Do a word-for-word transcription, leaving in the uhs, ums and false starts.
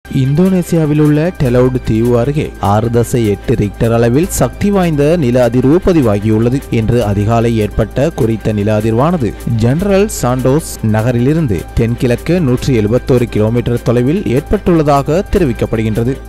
இந்தோனேசியாவில் உள்ள டெலவுட் தீவு அருகே ஆறு தசை எட்டு ரிக்டர் அளவில் சக்தி வாய்ந்த நில அதிர்வு பதிவாகியுள்ளது. இன்று அதிகாலை ஏற்பட்ட குறித்த நில அதிர்வானது ஜெனரல் சாண்டோஸ் நகரிலிருந்து தென்கிழக்கு நூற்றி எழுபத்தோரு கிலோமீட்டர் தொலைவில் ஏற்பட்டுள்ளதாக தெரிவிக்கப்படுகின்றது.